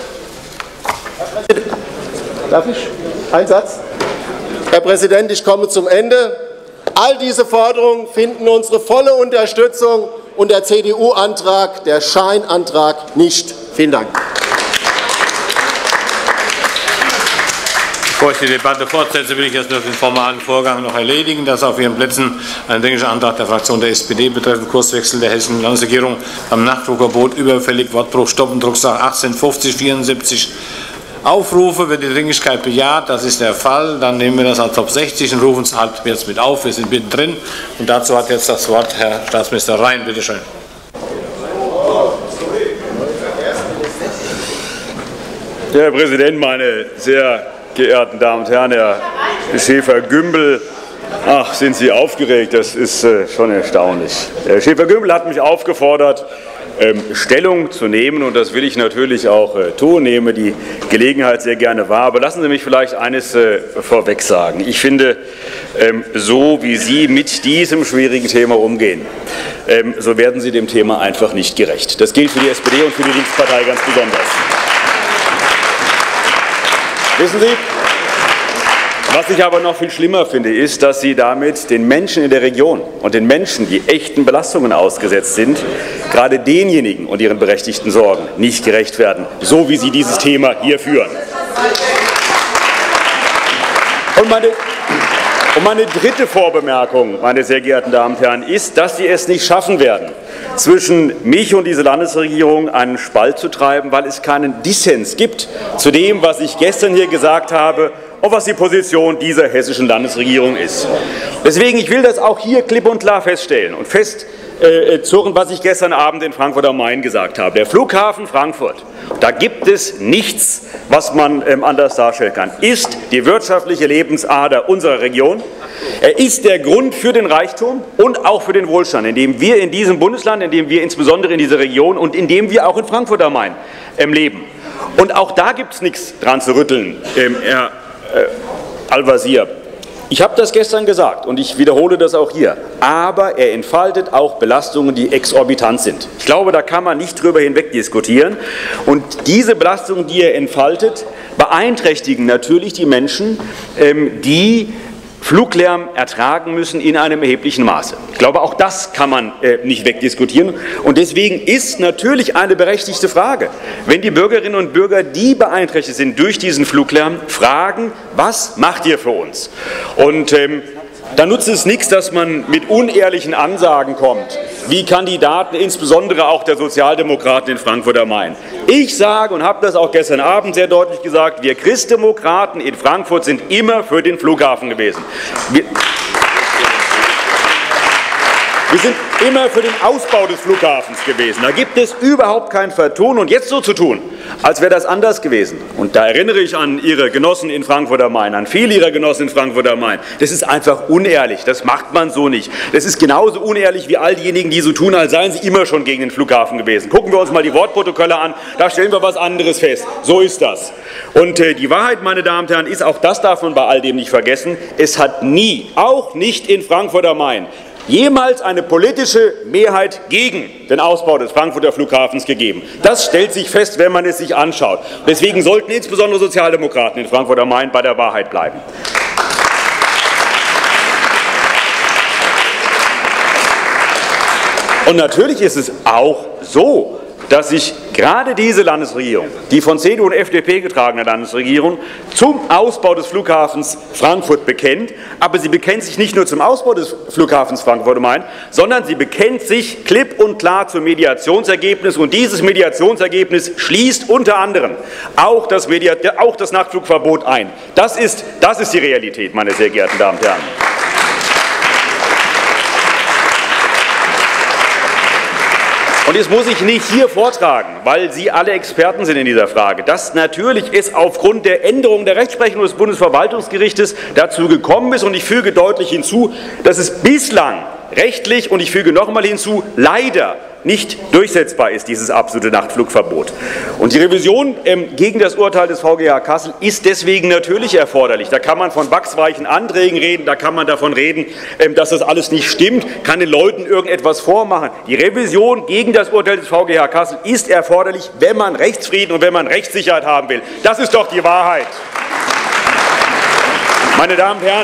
Ende. Darf ich? Ein Satz? Herr Präsident, ich komme zum Ende. All diese Forderungen finden unsere volle Unterstützung und der CDU-Antrag, der Scheinantrag, nicht. Vielen Dank. Bevor ich die Debatte fortsetze, will ich jetzt noch den formalen Vorgang noch erledigen, dass auf Ihren Plätzen ein Dringlicher Antrag der Fraktion der SPD betreffend Kurswechsel der hessischen Landesregierung am Nachtflugverbot überfällig Wortbruch stoppen, Drucksache 18/5074 aufrufe. Wird die Dringlichkeit bejaht? Das ist der Fall. Dann nehmen wir das als Top 60 und rufen es halt jetzt mit auf. Wir sind mittendrin. Und dazu hat jetzt das Wort Herr Staatsminister Rhein. Bitte schön. Herr Präsident, meine sehr geehrten Damen und Herren, Herr Schäfer-Gümbel, ach, sind Sie aufgeregt, das ist schon erstaunlich. Herr Schäfer-Gümbel hat mich aufgefordert, Stellung zu nehmen, und das will ich natürlich auch tun, nehme die Gelegenheit sehr gerne wahr. Aber lassen Sie mich vielleicht eines vorweg sagen. Ich finde, so wie Sie mit diesem schwierigen Thema umgehen, so werden Sie dem Thema einfach nicht gerecht. Das gilt für die SPD und für die Linkspartei ganz besonders. Wissen Sie, was ich aber noch viel schlimmer finde, ist, dass Sie damit den Menschen in der Region und den Menschen, die echten Belastungen ausgesetzt sind, gerade denjenigen und ihren berechtigten Sorgen nicht gerecht werden, so wie Sie dieses Thema hier führen. Und meine dritte Vorbemerkung, meine sehr geehrten Damen und Herren, ist, dass Sie es nicht schaffen werden, zwischen mich und dieser Landesregierung einen Spalt zu treiben, weil es keinen Dissens gibt zu dem, was ich gestern hier gesagt habe und was die Position dieser hessischen Landesregierung ist. Deswegen, ich will das auch hier klipp und klar feststellen und festzurren, was ich gestern Abend in Frankfurt am Main gesagt habe. Der Flughafen Frankfurt, da gibt es nichts, was man anders darstellen kann, ist die wirtschaftliche Lebensader unserer Region. Er ist der Grund für den Reichtum und auch für den Wohlstand, in dem wir in diesem Bundesland, in dem wir insbesondere in dieser Region und in dem wir auch in Frankfurt am Main leben. Und auch da gibt es nichts dran zu rütteln, Herr Al-Wazir. Ich habe das gestern gesagt und ich wiederhole das auch hier, aber er entfaltet auch Belastungen, die exorbitant sind. Ich glaube, da kann man nicht drüber hinweg diskutieren. Und diese Belastungen, die er entfaltet, beeinträchtigen natürlich die Menschen, die Fluglärm ertragen müssen in einem erheblichen Maße. Ich glaube, auch das kann man nicht wegdiskutieren. Und deswegen ist natürlich eine berechtigte Frage, wenn die Bürgerinnen und Bürger, die beeinträchtigt sind durch diesen Fluglärm, fragen, was macht ihr für uns? Und da nutzt es nichts, dass man mit unehrlichen Ansagen kommt, wie Kandidaten, insbesondere auch der Sozialdemokraten in Frankfurt am Main. Ich sage und habe das auch gestern Abend sehr deutlich gesagt, wir Christdemokraten in Frankfurt sind immer für den Flughafen gewesen. immer für den Ausbau des Flughafens gewesen. Da gibt es überhaupt kein Vertun. Und jetzt so zu tun, als wäre das anders gewesen. Und da erinnere ich an Ihre Genossen in Frankfurt am Main, an viele Ihrer Genossen in Frankfurt am Main. Das ist einfach unehrlich. Das macht man so nicht. Das ist genauso unehrlich wie all diejenigen, die so tun, als seien sie immer schon gegen den Flughafen gewesen. Gucken wir uns mal die Wortprotokolle an. Da stellen wir was anderes fest. So ist das. Und die Wahrheit, meine Damen und Herren, ist, auch das darf man bei all dem nicht vergessen, es hat nie, auch nicht in Frankfurt am Main, jemals eine politische Mehrheit gegen den Ausbau des Frankfurter Flughafens gegeben. Das stellt sich fest, wenn man es sich anschaut. Deswegen sollten insbesondere Sozialdemokraten in Frankfurt am Main bei der Wahrheit bleiben. Und natürlich ist es auch so, dass sich gerade diese Landesregierung, die von CDU und FDP getragene Landesregierung, zum Ausbau des Flughafens Frankfurt bekennt. Aber sie bekennt sich nicht nur zum Ausbau des Flughafens Frankfurt am Main, sondern sie bekennt sich klipp und klar zum Mediationsergebnis. Und dieses Mediationsergebnis schließt unter anderem auch das Nachtflugverbot ein. Das ist die Realität, meine sehr geehrten Damen und Herren. Und jetzt muss ich nicht hier vortragen, weil Sie alle Experten sind in dieser Frage, dass natürlich es aufgrund der Änderung der Rechtsprechung des Bundesverwaltungsgerichtes dazu gekommen ist, und ich füge deutlich hinzu, dass es bislang rechtlich, und ich füge noch einmal hinzu, leider nicht durchsetzbar ist, dieses absolute Nachtflugverbot. Und die Revision gegen das Urteil des VGH Kassel ist deswegen natürlich erforderlich. Da kann man von wachsweichen Anträgen reden, da kann man davon reden, dass das alles nicht stimmt, kann den Leuten irgendetwas vormachen. Die Revision gegen das Urteil des VGH Kassel ist erforderlich, wenn man Rechtsfrieden und wenn man Rechtssicherheit haben will. Das ist doch die Wahrheit. Meine Damen und Herren,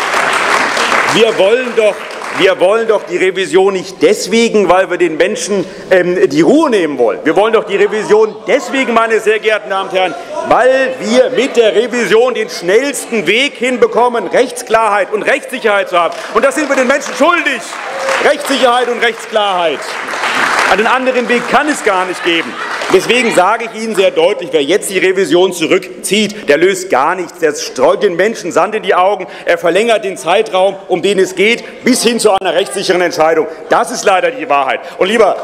wir wollen doch die Revision nicht deswegen, weil wir den Menschen die Ruhe nehmen wollen. Wir wollen doch die Revision deswegen, meine sehr geehrten Damen und Herren, weil wir mit der Revision den schnellsten Weg hinbekommen, Rechtsklarheit und Rechtssicherheit zu haben. Und das sind wir den Menschen schuldig. Rechtssicherheit und Rechtsklarheit. Einen anderen Weg kann es gar nicht geben. Deswegen sage ich Ihnen sehr deutlich, wer jetzt die Revision zurückzieht, der löst gar nichts. Der streut den Menschen Sand in die Augen. Er verlängert den Zeitraum, um den es geht, bis hin zu einer rechtssicheren Entscheidung. Das ist leider die Wahrheit. Und lieber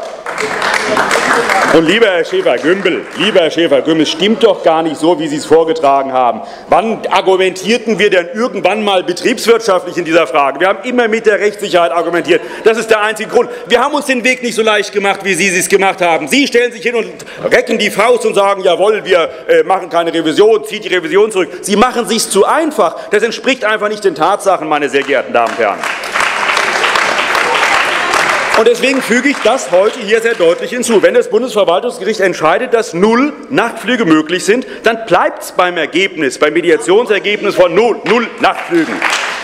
Herr Schäfer-Gümbel, es stimmt doch gar nicht so, wie Sie es vorgetragen haben. Wann argumentierten wir denn irgendwann mal betriebswirtschaftlich in dieser Frage? Wir haben immer mit der Rechtssicherheit argumentiert. Das ist der einzige Grund. Wir haben uns den Weg nicht so leicht gemacht, wie Sie es gemacht haben. Sie stellen sich hin und recken die Faust und sagen, jawohl, wir machen keine Revision, zieht die Revision zurück. Sie machen es sich zu einfach. Das entspricht einfach nicht den Tatsachen, meine sehr geehrten Damen und Herren. Und deswegen füge ich das heute hier sehr deutlich hinzu. Wenn das Bundesverwaltungsgericht entscheidet, dass 0 Nachtflüge möglich sind, dann bleibt es beim Ergebnis, beim Mediationsergebnis von 0 Nachtflügen.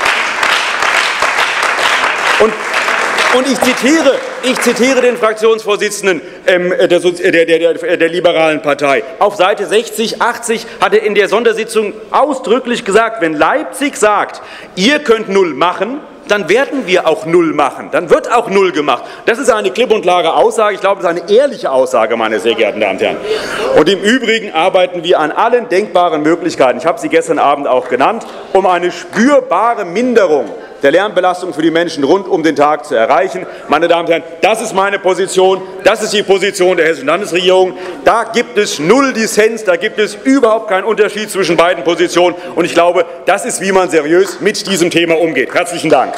Und ich zitiere den Fraktionsvorsitzenden der Liberalen Partei. Auf Seite 60, 80 hat er in der Sondersitzung ausdrücklich gesagt, wenn Leipzig sagt, ihr könnt 0 machen, dann werden wir auch 0 machen. Dann wird auch 0 gemacht. Das ist eine klipp und klare Aussage. Ich glaube, das ist eine ehrliche Aussage, meine sehr geehrten Damen und Herren. Und im Übrigen arbeiten wir an allen denkbaren Möglichkeiten, ich habe sie gestern Abend auch genannt, um eine spürbare Minderung der Lärmbelastung für die Menschen rund um den Tag zu erreichen. Meine Damen und Herren, das ist meine Position, das ist die Position der Hessischen Landesregierung. Da gibt es 0 Dissens, da gibt es überhaupt keinen Unterschied zwischen beiden Positionen. Und ich glaube, das ist, wie man seriös mit diesem Thema umgeht. Herzlichen Dank.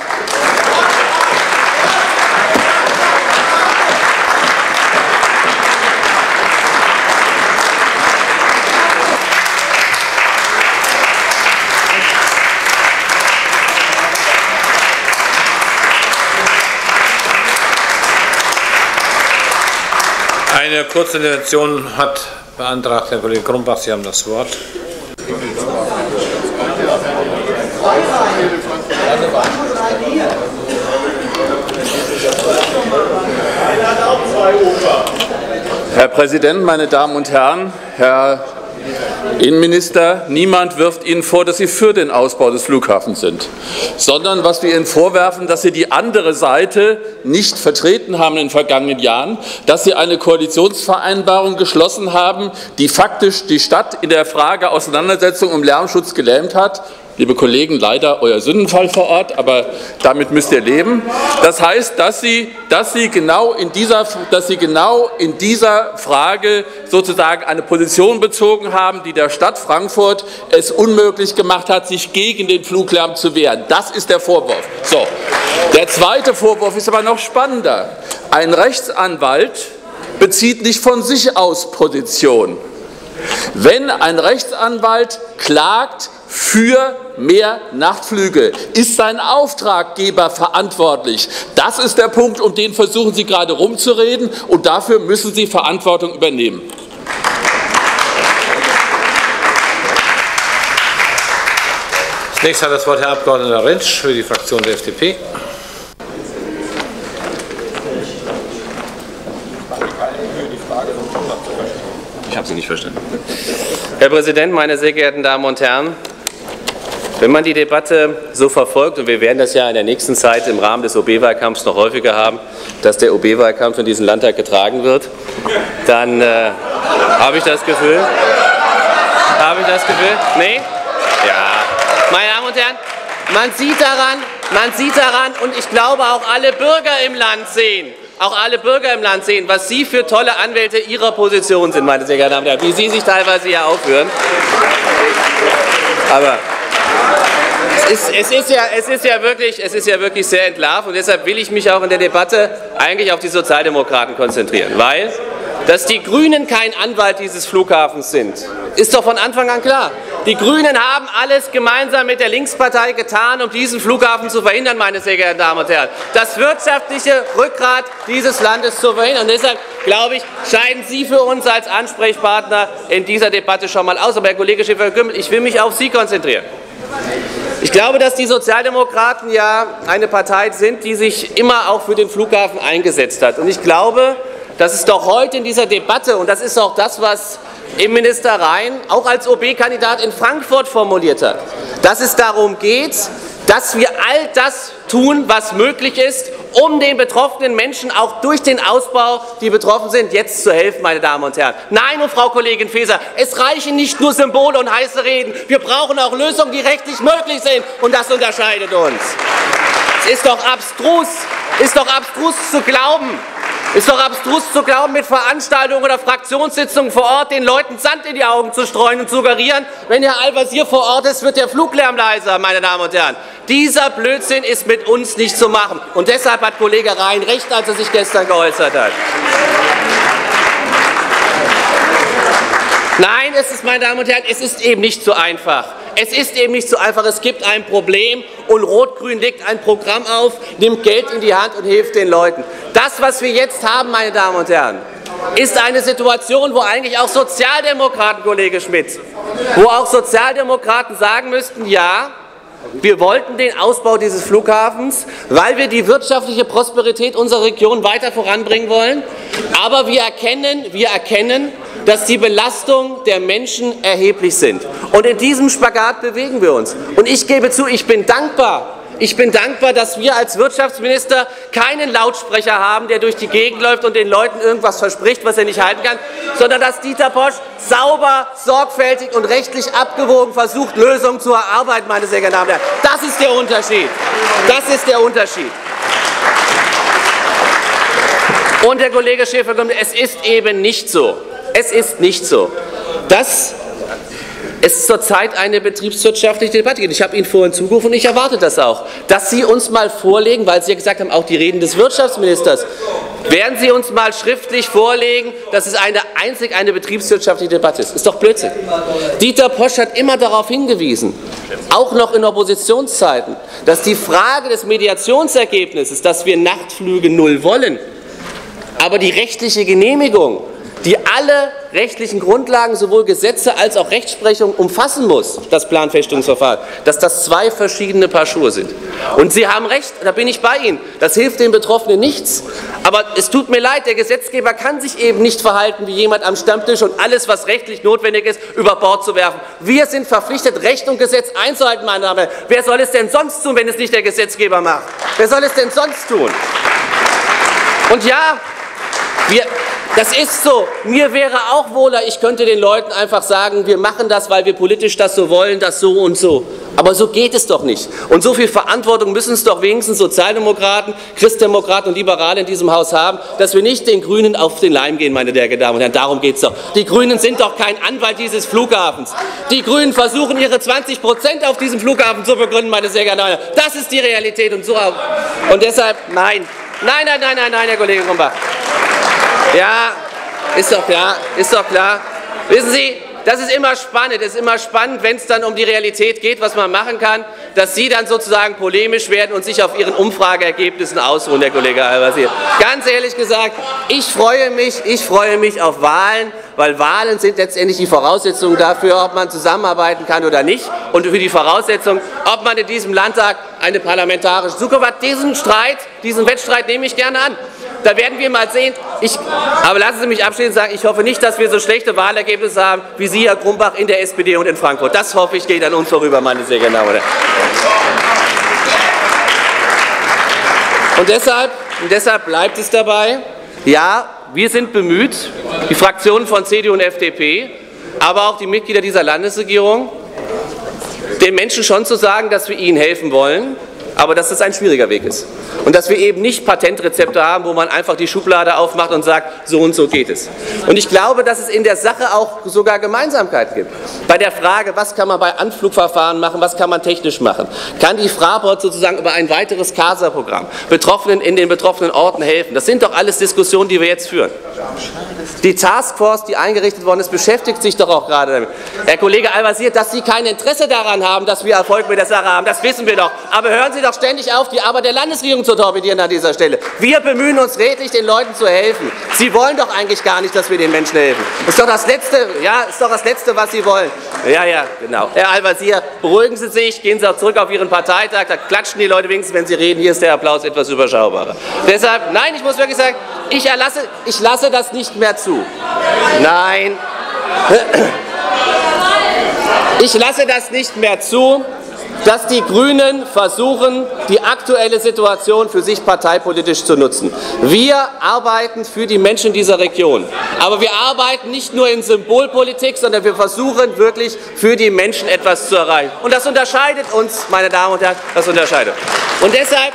Eine kurze Intervention hat beantragt Herr Kollege Grumbach. Sie haben das Wort. Herr Präsident, meine Damen und Herren, Herr Innenminister, niemand wirft Ihnen vor, dass Sie für den Ausbau des Flughafens sind, sondern was wir Ihnen vorwerfen, dass Sie die andere Seite nicht vertreten haben in den vergangenen Jahren, dass Sie eine Koalitionsvereinbarung geschlossen haben, die faktisch die Stadt in der Frage Auseinandersetzung um Lärmschutz gelähmt hat. liebe Kollegen, leider euer Sündenfall vor Ort, aber damit müsst ihr leben. Das heißt, dass Sie genau in dieser Frage sozusagen eine Position bezogen haben, die der Stadt Frankfurt es unmöglich gemacht hat, sich gegen den Fluglärm zu wehren. Das ist der Vorwurf. So. Der zweite Vorwurf ist aber noch spannender. Ein Rechtsanwalt bezieht nicht von sich aus Position. Wenn ein Rechtsanwalt klagt für mehr Nachtflüge, ist sein Auftraggeber verantwortlich. Das ist der Punkt, um den versuchen Sie gerade rumzureden, und dafür müssen Sie Verantwortung übernehmen. Zunächst hat das Wort Herr Abg. Rentsch für die Fraktion der FDP. Ich habe Sie nicht verstanden. Herr Präsident, meine sehr geehrten Damen und Herren! Wenn man die Debatte so verfolgt, und wir werden das ja in der nächsten Zeit im Rahmen des OB-Wahlkampfs noch häufiger haben, dass der OB-Wahlkampf in diesem Landtag getragen wird, dann habe ich das Gefühl, nee? Ja. Meine Damen und Herren, man sieht daran, und ich glaube auch alle Bürger im Land sehen, was Sie für tolle Anwälte Ihrer Position sind, meine sehr geehrten Damen und Herren, wie Sie sich teilweise hier aufführen. Aber es ist ja wirklich sehr entlarvend, und deshalb will ich mich auch in der Debatte eigentlich auf die Sozialdemokraten konzentrieren, weil dass die Grünen kein Anwalt dieses Flughafens sind, ist doch von Anfang an klar. Die Grünen haben alles gemeinsam mit der Linkspartei getan, um diesen Flughafen zu verhindern, meine sehr geehrten Damen und Herren. Das wirtschaftliche Rückgrat dieses Landes zu verhindern. Und deshalb, glaube ich, scheiden Sie für uns als Ansprechpartner in dieser Debatte schon mal aus. Aber, Herr Kollege Schäfer-Gümbel, ich will mich auf Sie konzentrieren. Ich glaube, dass die Sozialdemokraten ja eine Partei sind, die sich immer auch für den Flughafen eingesetzt hat. Und ich glaube, dass es doch heute in dieser Debatte, und das ist auch das, was Innenminister Rhein auch als OB-Kandidat in Frankfurt formuliert hat, dass es darum geht, dass wir all das tun, was möglich ist, um den betroffenen Menschen auch durch den Ausbau, die betroffen sind, jetzt zu helfen, meine Damen und Herren. Nein, und Frau Kollegin Faeser, es reichen nicht nur Symbole und heiße Reden. Wir brauchen auch Lösungen, die rechtlich möglich sind, und das unterscheidet uns. Es ist doch abstrus zu glauben, mit Veranstaltungen oder Fraktionssitzungen vor Ort den Leuten Sand in die Augen zu streuen und zu suggerieren, wenn Herr Al-Wazir vor Ort ist, wird der Fluglärm leiser, meine Damen und Herren. Dieser Blödsinn ist mit uns nicht zu machen. Und deshalb hat Kollege Rhein recht, als er sich gestern geäußert hat. Nein, meine Damen und Herren, es ist eben nicht so einfach. Es gibt ein Problem, und Rot-Grün legt ein Programm auf, nimmt Geld in die Hand und hilft den Leuten. Das, was wir jetzt haben, meine Damen und Herren, ist eine Situation, wo eigentlich auch Sozialdemokraten, Kollege Schmidt, sagen müssten, ja, wir wollten den Ausbau dieses Flughafens, weil wir die wirtschaftliche Prosperität unserer Region weiter voranbringen wollen. Aber wir erkennen, dass die Belastungen der Menschen erheblich sind. Und in diesem Spagat bewegen wir uns. Und ich gebe zu, ich bin dankbar, dass wir als Wirtschaftsminister keinen Lautsprecher haben, der durch die Gegend läuft und den Leuten irgendwas verspricht, was er nicht halten kann, sondern dass Dieter Posch sauber, sorgfältig und rechtlich abgewogen versucht, Lösungen zu erarbeiten, meine sehr geehrten Damen und Herren. Das ist der Unterschied. Und, Herr Kollege Schäfer-Gümbel, es ist eben nicht so, dass es zurzeit eine betriebswirtschaftliche Debatte gibt. Ich habe Ihnen vorhin zugerufen, und ich erwarte das auch, dass Sie uns mal vorlegen, weil Sie ja gesagt haben, auch die Reden des Wirtschaftsministers, werden Sie uns mal schriftlich vorlegen, dass es einzig eine betriebswirtschaftliche Debatte ist. Ist doch Blödsinn. Dieter Posch hat immer darauf hingewiesen, auch noch in Oppositionszeiten, dass die Frage des Mediationsergebnisses, dass wir Nachtflüge 0 wollen, aber die rechtliche Genehmigung, die alle rechtlichen Grundlagen, sowohl Gesetze als auch Rechtsprechung umfassen muss, das Planfeststellungsverfahren, dass das 2 verschiedene Paar Schuhe sind. Und Sie haben recht, da bin ich bei Ihnen, das hilft den Betroffenen nichts. Aber es tut mir leid, der Gesetzgeber kann sich eben nicht verhalten wie jemand am Stammtisch und alles, was rechtlich notwendig ist, über Bord zu werfen. Wir sind verpflichtet, Recht und Gesetz einzuhalten, meine Damen und Herren. Wer soll es denn sonst tun, wenn es nicht der Gesetzgeber macht? Wer soll es denn sonst tun? Und ja, das ist so. Mir wäre auch wohler, ich könnte den Leuten einfach sagen, wir machen das, weil wir politisch das so wollen, das so und so. Aber so geht es doch nicht. Und so viel Verantwortung müssen es doch wenigstens Sozialdemokraten, Christdemokraten und Liberale in diesem Haus haben, dass wir nicht den Grünen auf den Leim gehen, meine sehr geehrten Damen und Herren. Darum geht es doch. Die Grünen sind doch kein Anwalt dieses Flughafens. Die Grünen versuchen, ihre 20% auf diesem Flughafen zu begründen, meine sehr geehrten Damen und Herren. Das ist die Realität. Und deshalb, nein, Herr Kollege Grumbach. Ja, ist doch klar. Wissen Sie, das ist immer spannend, wenn es dann um die Realität geht, was man machen kann, dass Sie dann sozusagen polemisch werden und sich auf Ihren Umfrageergebnissen ausruhen, Herr Kollege Al-Wazir. Ganz ehrlich gesagt, ich freue mich auf Wahlen, weil Wahlen sind letztendlich die Voraussetzungen dafür, ob man zusammenarbeiten kann oder nicht, und für die Voraussetzung, ob man in diesem Landtag eine parlamentarische Zukunft hat. Diesen Wettstreit nehme ich gerne an. Da werden wir mal sehen. Aber lassen Sie mich abschließend sagen, ich hoffe nicht, dass wir so schlechte Wahlergebnisse haben, wie Sie, Herr Grumbach, in der SPD und in Frankfurt. Das hoffe ich, geht an uns vorüber, meine sehr geehrten Damen und Herren. Und deshalb bleibt es dabei, ja, wir sind bemüht, die Fraktionen von CDU und FDP, aber auch die Mitglieder dieser Landesregierung, den Menschen schon zu sagen, dass wir ihnen helfen wollen, aber dass das ein schwieriger Weg ist. Und dass wir eben nicht Patentrezepte haben, wo man einfach die Schublade aufmacht und sagt, so und so geht es. Und ich glaube, dass es in der Sache auch sogar Gemeinsamkeiten gibt. Bei der Frage, was kann man bei Anflugverfahren machen, was kann man technisch machen, kann die Fraport sozusagen über ein weiteres CASA-Programm Betroffenen in den betroffenen Orten helfen. Das sind doch alles Diskussionen, die wir jetzt führen. Die Taskforce, die eingerichtet worden ist, beschäftigt sich doch auch gerade damit. Herr Kollege Al-Wazir, dass Sie kein Interesse daran haben, dass wir Erfolg mit der Sache haben, das wissen wir doch. Aber hören Sie doch ständig auf, die Arbeit der Landesregierung zu torpedieren an dieser Stelle. Wir bemühen uns redlich, den Leuten zu helfen. Sie wollen doch eigentlich gar nicht, dass wir den Menschen helfen. Ist doch das Letzte, was Sie wollen. Ja, genau. Herr Al-Wazir, beruhigen Sie sich, gehen Sie auch zurück auf Ihren Parteitag, da klatschen die Leute wenigstens, wenn Sie reden. Hier ist der Applaus etwas überschaubarer. Deshalb, nein, ich muss wirklich sagen, ich lasse das nicht mehr zu. Nein. Ich lasse das nicht mehr zu, dass die Grünen versuchen, die aktuelle Situation für sich parteipolitisch zu nutzen. Wir arbeiten für die Menschen dieser Region. Aber wir arbeiten nicht nur in Symbolpolitik, sondern wir versuchen wirklich für die Menschen etwas zu erreichen. Und das unterscheidet uns, meine Damen und Herren, das unterscheidet. Und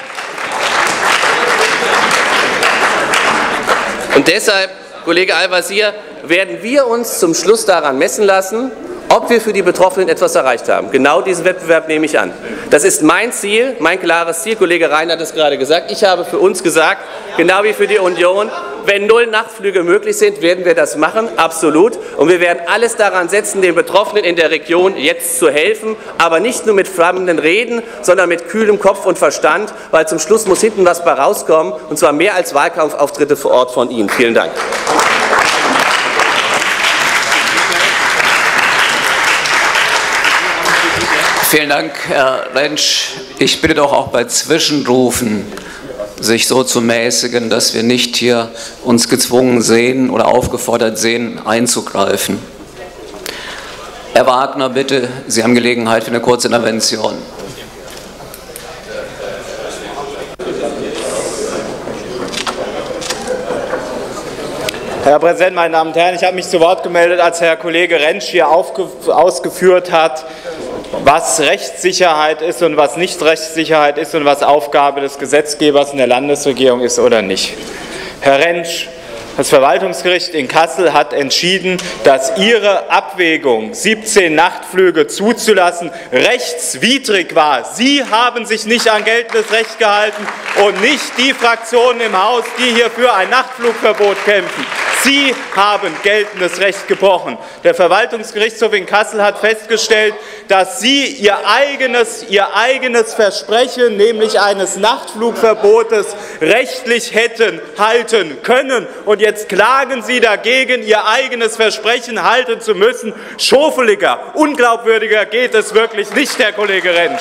deshalb, Kollege Al-Wazir, werden wir uns zum Schluss daran messen lassen, ob wir für die Betroffenen etwas erreicht haben. Genau diesen Wettbewerb nehme ich an. Das ist mein Ziel, mein klares Ziel. Kollege Rhein hat es gerade gesagt. Ich habe für uns gesagt, genau wie für die Union, wenn 0 Nachtflüge möglich sind, werden wir das machen, absolut. Und wir werden alles daran setzen, den Betroffenen in der Region jetzt zu helfen, aber nicht nur mit flammenden Reden, sondern mit kühlem Kopf und Verstand, weil zum Schluss muss hinten was bei rauskommen, und zwar mehr als Wahlkampfauftritte vor Ort von Ihnen. Vielen Dank. Vielen Dank, Herr Rentsch. Ich bitte doch auch bei Zwischenrufen, sich so zu mäßigen, dass wir nicht hier uns gezwungen sehen oder aufgefordert sehen, einzugreifen. Herr Wagner, bitte, Sie haben Gelegenheit für eine kurze Intervention. Herr Präsident, meine Damen und Herren, ich habe mich zu Wort gemeldet, als Herr Kollege Rentsch hier ausgeführt hat, was Rechtssicherheit ist und was nicht Rechtssicherheit ist und was Aufgabe des Gesetzgebers in der Landesregierung ist oder nicht. Herr Rentsch, das Verwaltungsgericht in Kassel hat entschieden, dass Ihre Abwägung, 17 Nachtflüge zuzulassen, rechtswidrig war. Sie haben sich nicht an geltendes Recht gehalten und nicht die Fraktionen im Haus, die hier für ein Nachtflugverbot kämpfen. Sie haben geltendes Recht gebrochen. Der Verwaltungsgerichtshof in Kassel hat festgestellt, dass Sie Ihr eigenes Versprechen, nämlich eines Nachtflugverbotes, rechtlich hätten halten können. Und jetzt klagen Sie dagegen, Ihr eigenes Versprechen halten zu müssen. Schofeliger, unglaubwürdiger geht es wirklich nicht, Herr Kollege Rentsch.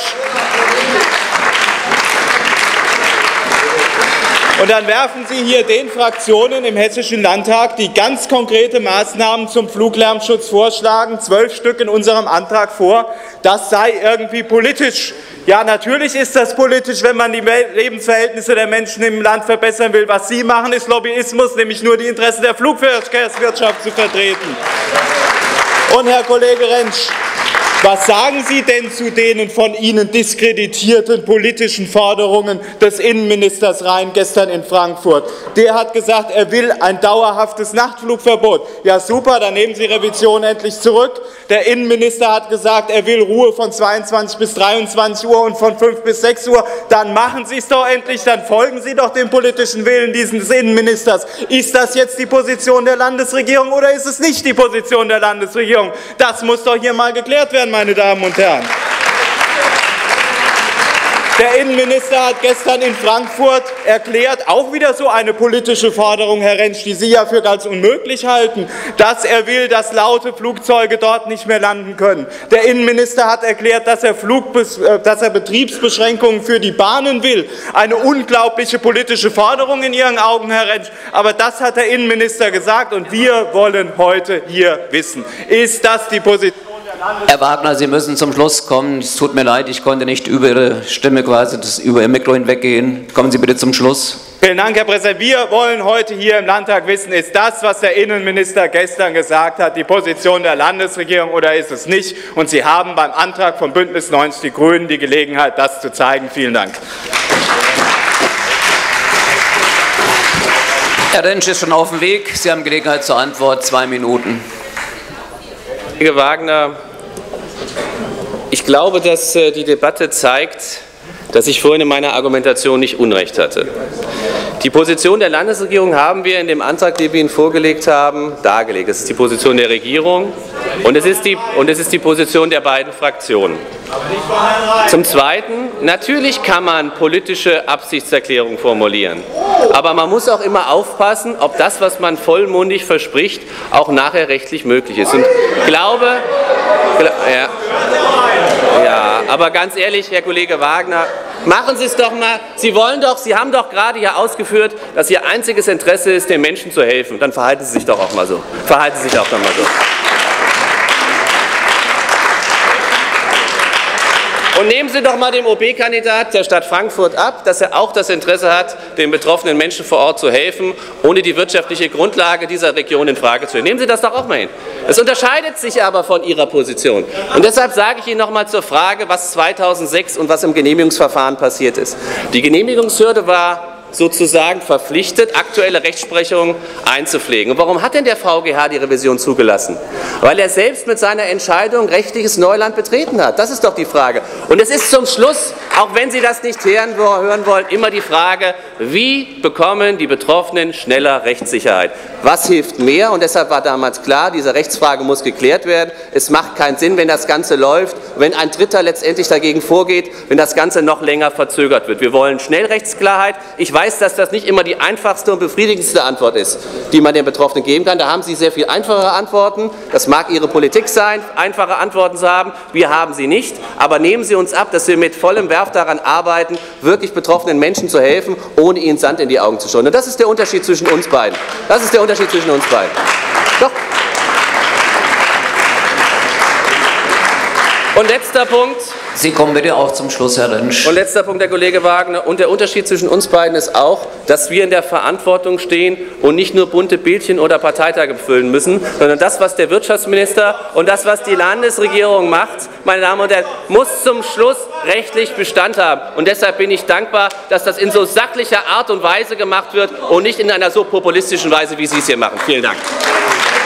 Und dann werfen Sie hier den Fraktionen im Hessischen Landtag, die ganz konkrete Maßnahmen zum Fluglärmschutz vorschlagen, 12 Stück in unserem Antrag vor, das sei irgendwie politisch. Ja, natürlich ist das politisch, wenn man die Lebensverhältnisse der Menschen im Land verbessern will. Was Sie machen, ist Lobbyismus, nämlich nur die Interessen der Flugverkehrswirtschaft zu vertreten. Und Herr Kollege Rentsch, Was sagen Sie denn zu den von Ihnen diskreditierten politischen Forderungen des Innenministers Rhein gestern in Frankfurt? Der hat gesagt, er will ein dauerhaftes Nachtflugverbot. Ja super, dann nehmen Sie Revision endlich zurück. Der Innenminister hat gesagt, er will Ruhe von 22 bis 23 Uhr und von 5 bis 6 Uhr. Dann machen Sie es doch endlich, dann folgen Sie doch dem politischen Willen dieses Innenministers. Ist das jetzt die Position der Landesregierung oder ist es nicht die Position der Landesregierung? Das muss doch hier mal geklärt werden, meine Damen und Herren. Der Innenminister hat gestern in Frankfurt erklärt, auch wieder so eine politische Forderung, Herr Rentsch, die Sie ja für ganz unmöglich halten, dass er will, dass laute Flugzeuge dort nicht mehr landen können. Der Innenminister hat erklärt, dass er Betriebsbeschränkungen für die Bahnen will. Eine unglaubliche politische Forderung in Ihren Augen, Herr Rentsch. Aber das hat der Innenminister gesagt, und wir wollen heute hier wissen, ist das die Position? Herr Wagner, Sie müssen zum Schluss kommen. Es tut mir leid, ich konnte nicht über Ihre Stimme quasi über Ihr Mikro hinweggehen. Kommen Sie bitte zum Schluss. Vielen Dank, Herr Präsident. Wir wollen heute hier im Landtag wissen, ist das, was der Innenminister gestern gesagt hat, die Position der Landesregierung oder ist es nicht? Und Sie haben beim Antrag von Bündnis 90 Die Grünen die Gelegenheit, das zu zeigen. Vielen Dank. Herr Rentsch ist schon auf dem Weg. Sie haben Gelegenheit zur Antwort. 2 Minuten. Kollege Wagner, ich glaube, dass die Debatte zeigt, dass ich vorhin in meiner Argumentation nicht Unrecht hatte. Die Position der Landesregierung haben wir in dem Antrag, den wir Ihnen vorgelegt haben, dargelegt. Das ist die Position der Regierung und es ist die Position der beiden Fraktionen. Zum Zweiten, natürlich kann man politische Absichtserklärungen formulieren, aber man muss auch immer aufpassen, ob das, was man vollmundig verspricht, auch nachher rechtlich möglich ist. Und glaube, ja, aber ganz ehrlich, Herr Kollege Wagner, machen Sie es doch mal. Sie haben doch gerade hier ausgeführt, dass Ihr einziges Interesse ist, den Menschen zu helfen. Dann verhalten Sie sich doch auch mal so. Verhalten Sie sich auch mal so. Und nehmen Sie doch mal dem OB-Kandidat der Stadt Frankfurt ab, dass er auch das Interesse hat, den betroffenen Menschen vor Ort zu helfen, ohne die wirtschaftliche Grundlage dieser Region in Frage zu stellen. Nehmen Sie das doch auch mal hin. Es unterscheidet sich aber von Ihrer Position. Und deshalb sage ich Ihnen noch mal zur Frage, was 2006 und was im Genehmigungsverfahren passiert ist. Die Genehmigungshürde war sozusagen verpflichtet, aktuelle Rechtsprechung einzupflegen. Und warum hat denn der VGH die Revision zugelassen? Weil er selbst mit seiner Entscheidung rechtliches Neuland betreten hat. Das ist doch die Frage. Und es ist zum Schluss, auch wenn Sie das nicht hören wollen, immer die Frage, wie bekommen die Betroffenen schneller Rechtssicherheit? Was hilft mehr? Und deshalb war damals klar, diese Rechtsfrage muss geklärt werden. Es macht keinen Sinn, wenn das Ganze läuft, wenn ein Dritter letztendlich dagegen vorgeht, wenn das Ganze noch länger verzögert wird. Wir wollen Schnellrechtsklarheit. Ich weiß, dass das nicht immer die einfachste und befriedigendste Antwort ist, die man den Betroffenen geben kann. Da haben Sie sehr viel einfachere Antworten. Das mag Ihre Politik sein, einfache Antworten zu haben. Wir haben sie nicht. Aber nehmen Sie uns ab, dass wir mit vollem Werf daran arbeiten, wirklich betroffenen Menschen zu helfen, ohne ihnen Sand in die Augen zu streuen. Und das ist der Unterschied zwischen uns beiden. Das ist der Unterschied zwischen uns beiden. Doch. Und letzter Punkt. Sie kommen bitte auch zum Schluss, Herr Rentsch. Und letzter Punkt, Herr Kollege Wagner. Und der Unterschied zwischen uns beiden ist auch, dass wir in der Verantwortung stehen und nicht nur bunte Bildchen oder Parteitage befüllen müssen, sondern das, was der Wirtschaftsminister und das, was die Landesregierung macht, meine Damen und Herren, muss zum Schluss rechtlich Bestand haben. Und deshalb bin ich dankbar, dass das in so sachlicher Art und Weise gemacht wird und nicht in einer so populistischen Weise, wie Sie es hier machen. Vielen Dank.